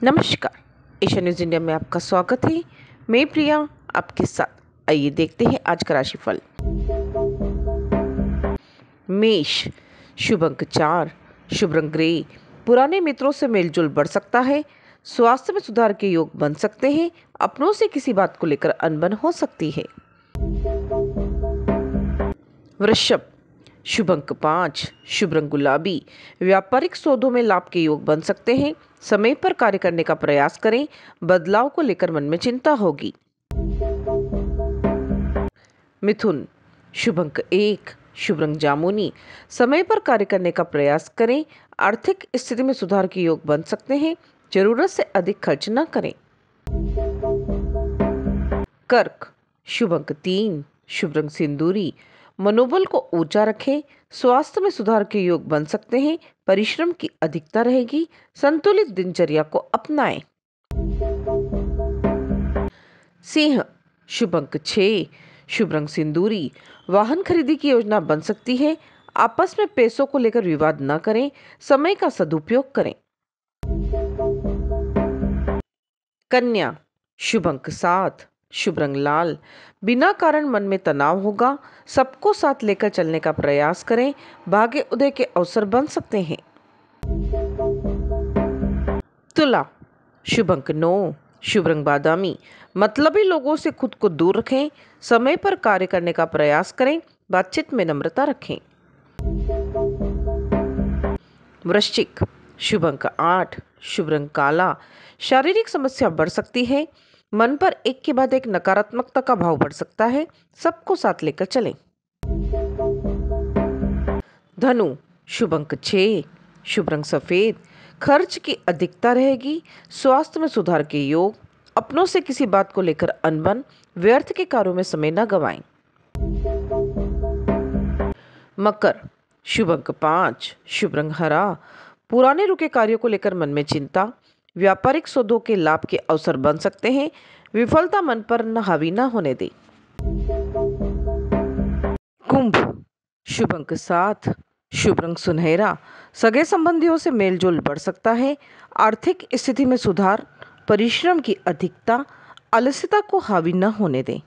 नमस्कार, Asia news India में आपका स्वागत है। मैं प्रिया आपके साथ। आइए देखते हैं आज का राशिफल। मेष, शुभ अंक 4, शुभ रंग ग्रे। पुराने मित्रों से मेलजोल बढ़ सकता है। स्वास्थ्य में सुधार के योग बन सकते हैं। अपनों से किसी बात को लेकर अनबन हो सकती है। वृषभ, शुभ अंक 5, शुभ रंग गुलाबी। व्यापारिक सौदों में लाभ के योग बन सकते हैं। समय पर कार्य करने का प्रयास करें। बदलाव को लेकर मन में चिंता होगी। मिथुन, शुभ अंक 1, शुभ रंग जामुनी। समय पर कार्य करने का प्रयास करें। आर्थिक स्थिति में सुधार के योग बन सकते हैं। जरूरत से अधिक खर्च न करें। कर्क, शुभ अंक 3, शुभ रंग सिंदूरी। मनोबल को ऊंचा रखें। स्वास्थ्य में सुधार के योग बन सकते हैं। परिश्रम की अधिकता रहेगी। संतुलित दिनचर्या को अपनाएं। सिंह, शुभ अंक 6, शुभ रंग सिंदूरी। वाहन खरीदी की योजना बन सकती है। आपस में पैसों को लेकर विवाद न करें। समय का सदुपयोग करें। कन्या, शुभ अंक 7, शुभ रंग लाल। बिना कारण मन में तनाव होगा। सबको साथ लेकर चलने का प्रयास करें। भाग्य उदय के अवसर बन सकते हैं। तुला, शुभ अंक 9, शुभ रंग बादामी। मतलबी लोगों से खुद को दूर रखें। समय पर कार्य करने का प्रयास करें। बातचीत में नम्रता रखें। वृश्चिक, शुभ अंक 8, शुभ रंग काला। शारीरिक समस्या बढ़ सकती है। मन पर एक के बाद एक नकारात्मकता का भाव बढ़ सकता है। सबको साथ लेकर चलें। धनु, शुभ अंक 6, शुभ रंग सफेद। खर्च की अधिकता रहेगी। स्वास्थ्य में सुधार के योग। अपनों से किसी बात को लेकर अनबन। व्यर्थ के कार्यों में समय न गवाएं। मकर, शुभ अंक 5, शुभ रंग हरा। पुराने रुके कार्यों को लेकर मन में चिंता। व्यापारिक सौदों के लाभ के अवसर बन सकते हैं। विफलता मन पर न हावी न होने दें। कुंभ, शुभ अंक 7, शुभ रंग सुनहरा। सगे संबंधियों से मेलजोल बढ़ सकता है। आर्थिक स्थिति में सुधार। परिश्रम की अधिकता। आलस्यता को हावी न होने दें।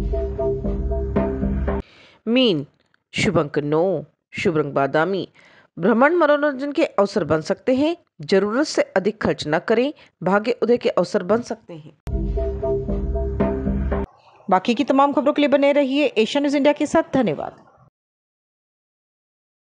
मीन, शुभ अंक 9, शुभ रंग बादामी। भ्रमण मनोरंजन के अवसर बन सकते हैं। जरूरत से अधिक खर्च न करें। भाग्य उदय के अवसर बन सकते हैं। बाकी की तमाम खबरों के लिए बने रहिए एशिया न्यूज़ इंडिया के साथ। धन्यवाद।